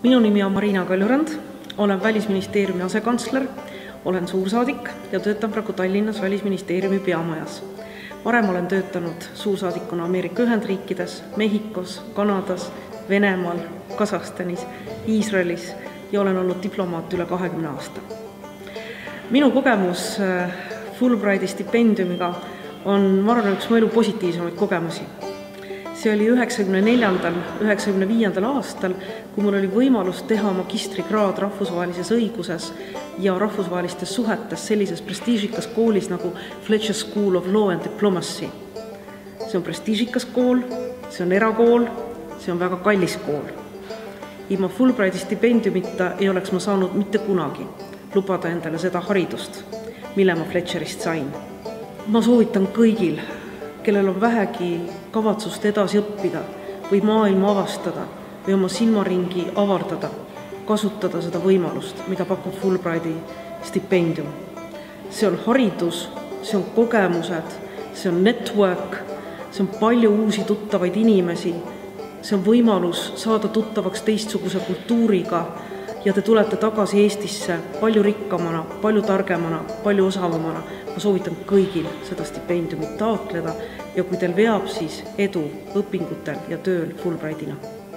Minu nimi on Marina Kaljurand, olen Välisministeeriumi asekantsler, olen suursaadik ja töötan praegu Tallinnas Välisministeeriumi peamajas. Varem olen töötanud suursaadikuna Ameerika Ühendriikides, Mehhikos, Kanadas, Venemaal, Kasahstanis, Iisraelis ja olen olnud diplomaat üle 20 aasta. Minu kogemus Fulbrighti stipendiumiga on, ma arvan, üks mu elu positiivsemaid kogemusi. See oli 1994–1995 aastal, kui mul oli võimalus teha magistrikraad rahvusvahelises õiguses ja rahvusvahelistes suhetes sellises prestiižikas koolis nagu Fletcher School of Law and Diplomacy. See on prestiižikas kool, see on erakool, see on väga kallis kool. Ilma Fulbrighti stipendiumita ei oleks ma saanud mitte kunagi lubada endale seda haridust, mille ma Fletcherist sain. Ma soovitan kõigil, kellel on vähegi kavatsust edasi õppida või maailma avastada või oma silmaringi avardada, kasutada seda võimalust, mida pakub Fulbrighti stipendium. See on haridus, see on kogemused, see on network, see on palju uusi tuttavaid inimesi, see on võimalus saada tuttavaks teistsuguse kultuuriga ja te tulete tagasi Eestisse palju rikkamana, palju targemana, palju osavamana. Ma soovitan kõigil seda stipendiumit taotleda ja kui teil veab, siis edu õpingutel ja tööl Fulbrightina.